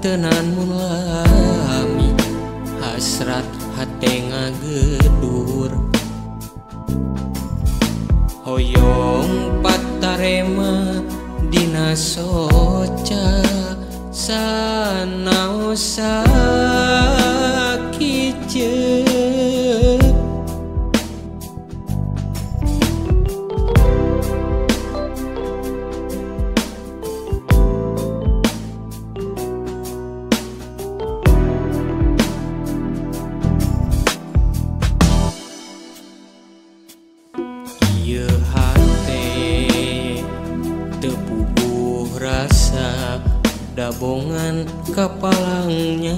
kantenan mun lami hasrat hate ngagedur hoyong patarema dina soca sanaos sakiceu ieu hate teu puguh rasa dabongan kapalangnya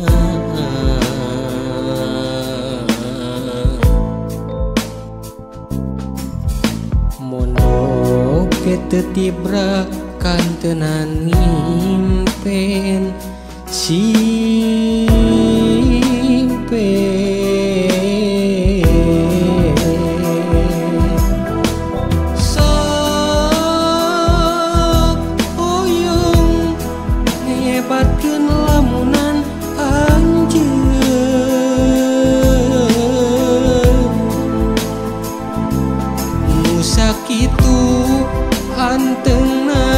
mondok teu tibra kantenan ngimpen nyebatkeun lamunan anjeun nu sakitu hanteungna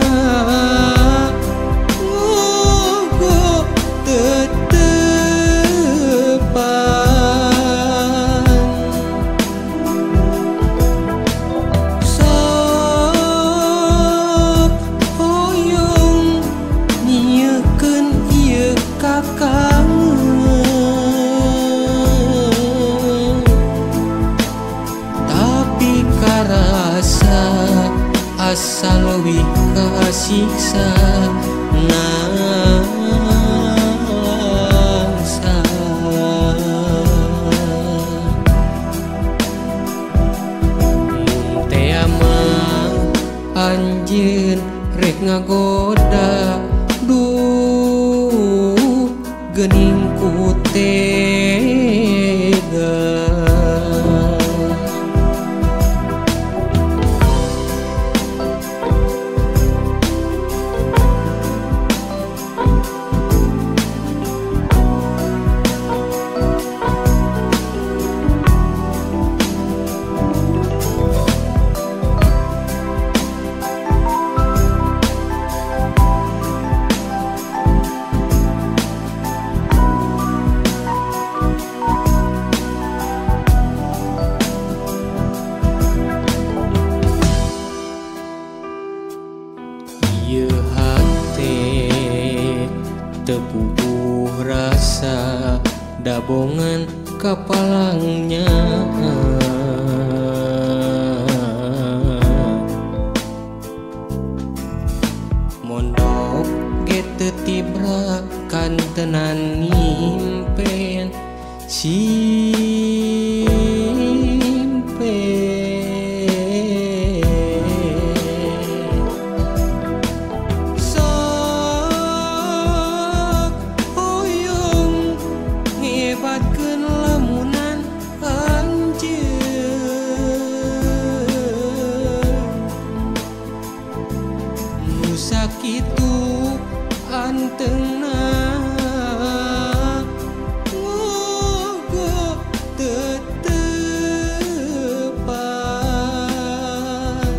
ngogo tetepan sok hoyong nyiekeun ieu kakangeun tapi karasa asa leuwih kasiksa ngangsa mun tea mah anjeun rek ngagoda duh geuning ku tega ieu hate teu puguh rasa dabongan kapalangnya mondok ge teu tibra kantenan ngimpen nyebatkeun lamunan anjeun nu sakitu hanteungna ngogo tetepan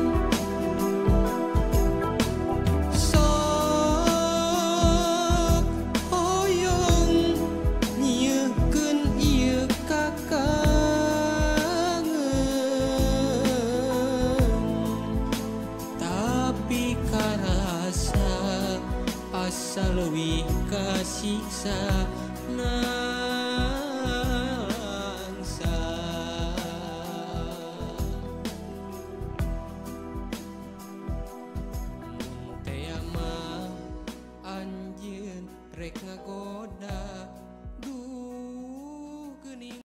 sok hoyong nyiekeun ieu kakangeun tapi karasa asa leuwih kasiksa nangsa mun tea mah anjeun rek ngagoda duh geuning